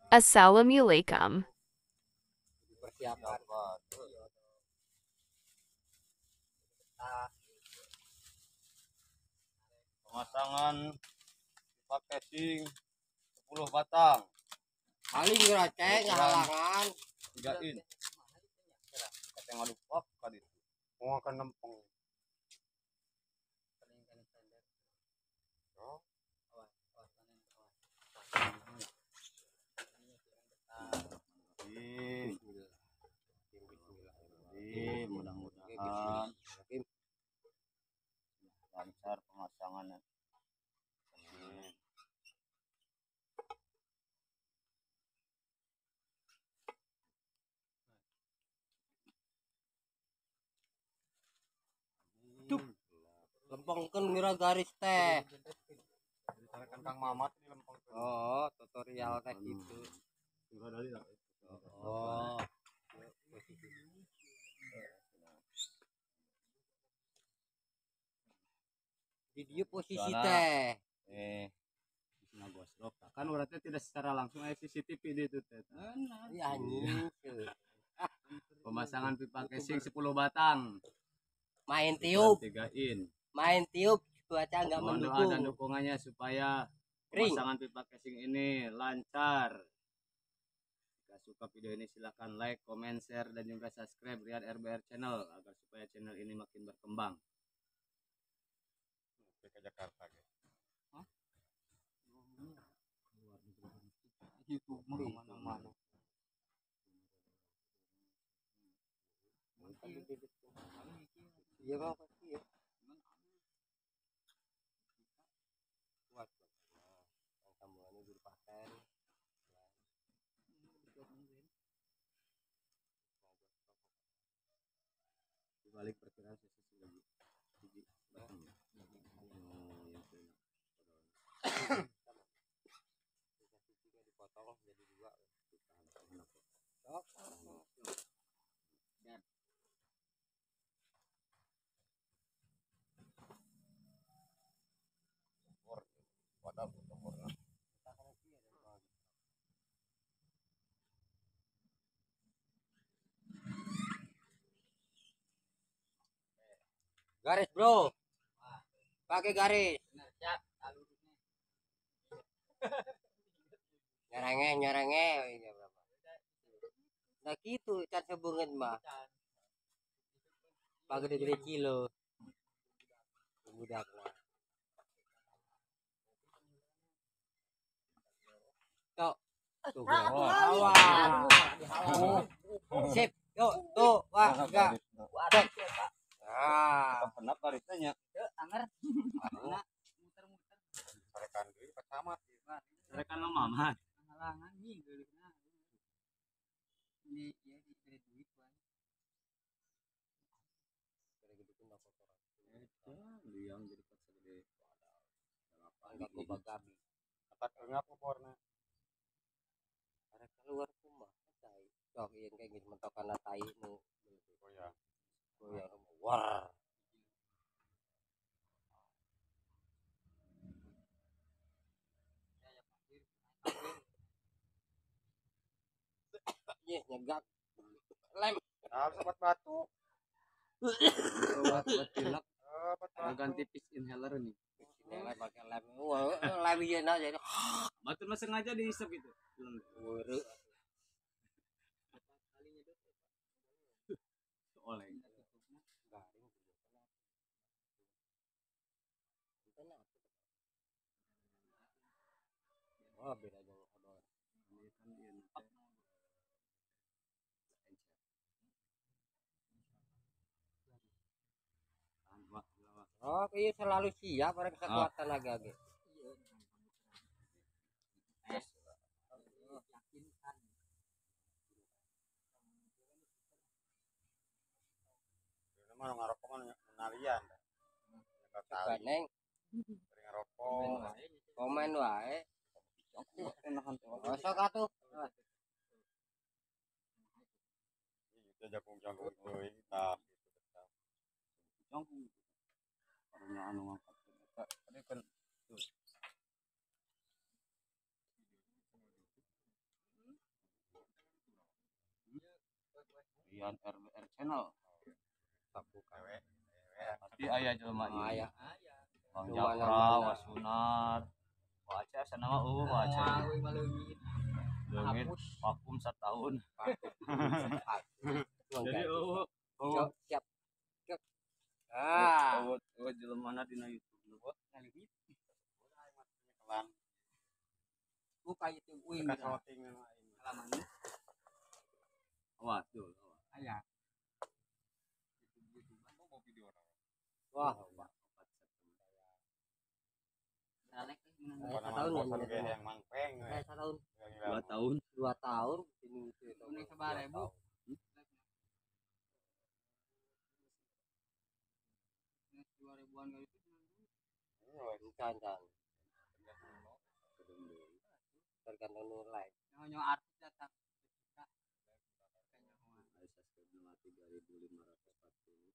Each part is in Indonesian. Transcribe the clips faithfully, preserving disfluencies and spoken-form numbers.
Assalamualaikum. Persiapan pemasangan pipa casing sepuluh batang paling ngecek halangan tiga in kata ngadu pop kali mau akan nempeng mudah-mudahan lancar pemasangannya. Duh, lempengkeun mira garis teh. Ditarekan Kang Mamat di lempeng. Oh, tutorial teh gitu. Oh. Di dia posisi teh. Eh, nah gosok. Kan berarti tidak secara langsung ada C C T V di itu teh. Iya anjing. Pemasangan pipa casing sepuluh batang. Main tiup, tiga in. main tiup cuaca enggak Mohon doa mendukung. dan dukungannya supaya Kering. pemasangan pipa casing ini lancar. Jika suka video ini silahkan like, comment, share, dan juga subscribe Rian R B R Channel agar supaya channel ini makin berkembang. Ke Jakarta ya. Hah? YouTube mah kemana-mana. Iya bang pasti ya. Kuat bang. Yang sambungannya dipakai. Dibalik perkiraan sisi lagi. Biji batang. Dipotong jadi dua. Garis bro, pakai garis. Nyerenge nyerenge. Nah gitu cat hubungan mah. Pak gede-gede kilo. Budak lah. Tok. Tuh, wah. Sip. Yuk, tuh, wah, enggak. Cek. Nah, Penap garisnya. anger. Muter-muter. Sarekan deui ka camat. Sarekan lo Mamat. Halangan nih geuleuhna. Ini ya di duit wae. Liang jadi pas segede. Enggak boba gabi. Atak enggak poporna. Arek keluar kumaha tai. Sok ieu kayak gitu mentokana tai nu. Oh ya. Goyang war. Ye nyegak. Lem. Nah, sobat batu. Buat buat pilek. Mau ganti fish inhaler nih. Lem pakai lem. Wah, lem ieu na jadi. Batu mah sengaja dihisap gitu. Weureu. Oleng. Oh, beda jeung odol. Oh, iya selalu siap orang kekuatan naga ge. Mana ngarokok mana narian. Ganeng. Ngarokok. Komen wae. Oh, sok atuh. Itu jagung-jagung euy tah gitu tah. Jagung. Karena anu ngangkat. Tadi kan Rian R B R channel. Aku kawe. Pasti aya jelema ieu. Aya. Bang Di Japra, mana-mana. Wasunat. Waca sana mah eueuh waca. Leungit vakum satahun. Jadi eueuh eueuh siap. Ah, eueuh eueuh jelemana dina YouTube nu bot ngalihit. Kelan. ku kayak itu uing halaman. Awas tuh. Aya. Wah, yang mangpeng tahun dua tahun dua tahun ini itu ini sebar ribu dua ribuan kali itu bukan kan tergantung nilai nyonya artis datang tiga ribu lima ratus empat puluh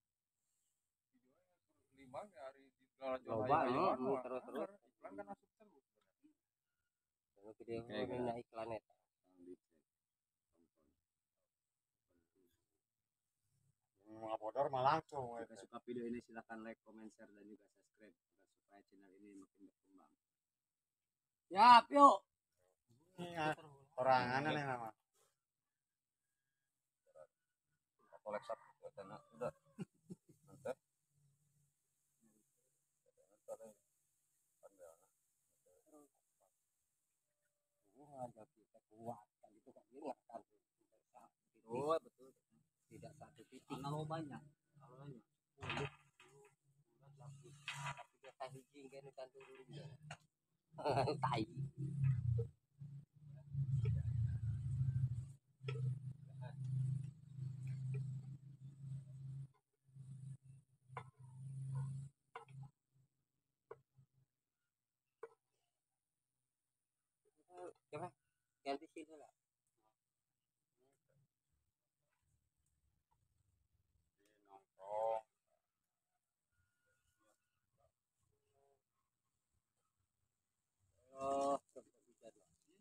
lima hari di coba no terus terus iklan kan masuk terus kalau video ini iklan itu ngapodor mah langsung. Jika suka video ini silahkan like, comment, share, dan juga subscribe agar supaya channel ini makin berkembang. siap yuk Orangan nih mah. Koleksa udah udah. Mantap. ada kita kuat kan itu kan ini akan oh betul tidak satu titik kalau banyak kalau banyak tapi dia kasih jingga kan turun tai coba ganti sini lah Nongkrong. oh kebijakan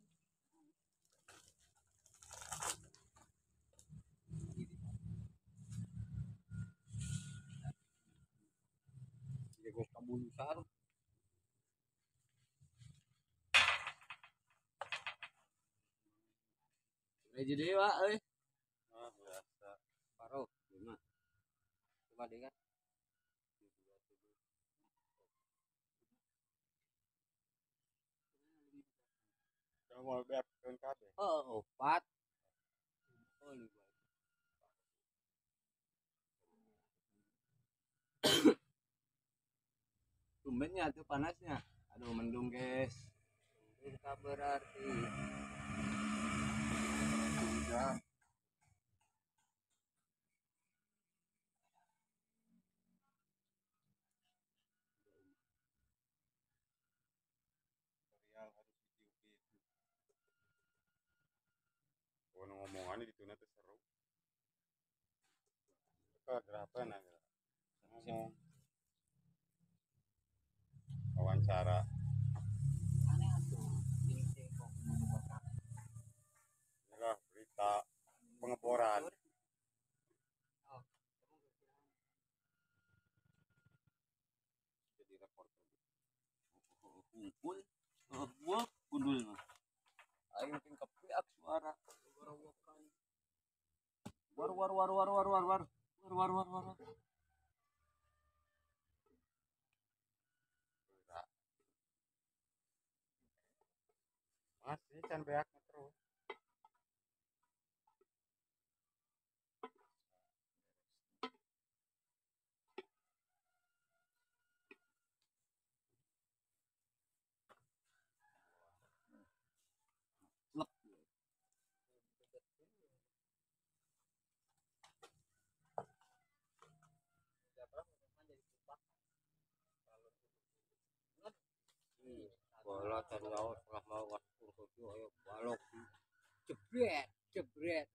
jadi kebunuhan Jadi wa euy. Ah biasa. paruh Lima. cuma dia kan Mau biar keun kabeh. oh opat oh lima Tumbennya tuh panasnya. Aduh mendung guys. kita berarti Ya. Tutorial harus ditiupin. Kalau ngomongan itu nanti seru. Keberapa nah ngomong wawancara. Inilah berita pengeboran. Jadi reporter. Kumpul. Oh, gua gundul mah. Aing tingkap piak suara. War war war war war war war. War war war war. Masih can beak terus. bola dan nyawa setelah mau waktu itu ayo balok jebret jebret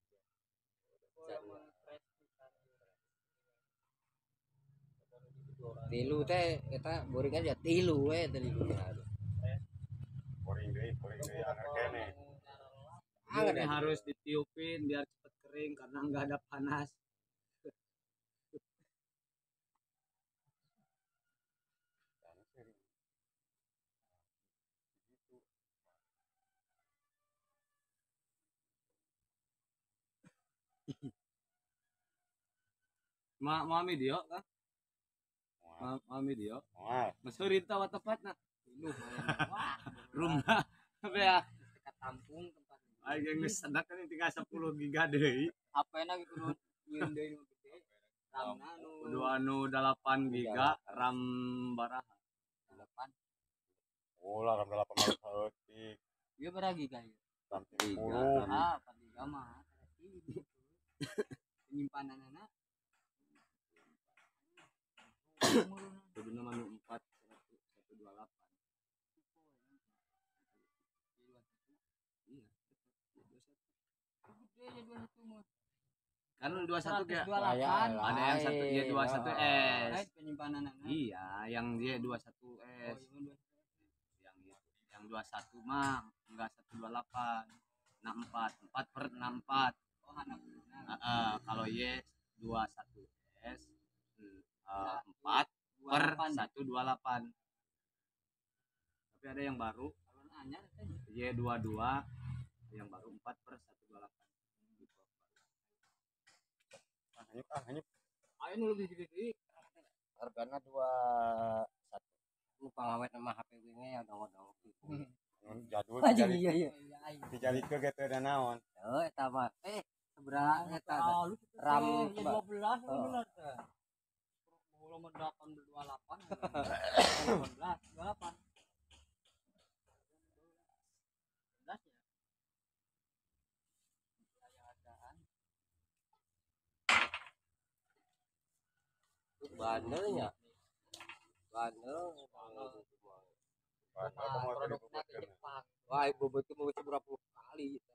tilu teh kita boring aja tilu we tadi Boring deui, boring deui anger kene. Anget ini aja. harus ditiupin biar cepet kering karena nggak ada panas. Jangan sering. Gitu. Ma mau video kan? Mual. Ma mau video. Mual. Masurin tawa tepatna. Lumayan. Wah, Rumah apa ya? dekat kampung tempat. Ayo geus sedak kan tinggal sepuluh giga deui. Apa enak kudu nyieun deui nu gede. Ramna nu Kudu anu delapan giga RAM baraha. delapan. Oh lah ram delapan belas heutik. Ieu berapa giga ieu? Ram Tiga, sepuluh. ram. Ah, empat giga mah. Penyimpanan Kudu nama nu empat satu satu dua delapan. Iya. Kan dua puluh satu ya. Ada yang satu dia dua puluh satu S. Penyimpanan Iya, yang dia dua puluh satu S. Yang itu. Yang dua puluh satu mah enggak seratus dua puluh delapan. enam puluh empat, empat per enam puluh empat. Oh, anak. Heeh, kalau Y dua puluh satu S uh, empat per seratus dua puluh delapan. Tapi ada yang baru Y dua puluh dua yang baru empat per seratus dua puluh delapan. Ah, hanyut ah hanyut. Ayo nu lebih gede. Hargana dua satu. Lu pangawet nama H P W-nya ya dong-dong. Nun jadul Anjing dijali iya iya. dijali ke gitu dan naon. Oh eta mah. Eh seberapa eta Ram RAM dua belas Oh. benar teh. Volume delapan dua puluh delapan. delapan belas dua puluh delapan. sebelas ya. Yang adaan. bandelnya. Bandel. Padahal kamu harus Produknya ke dibuatkan. Jepang. Wah ibu betul mau seberapa kali.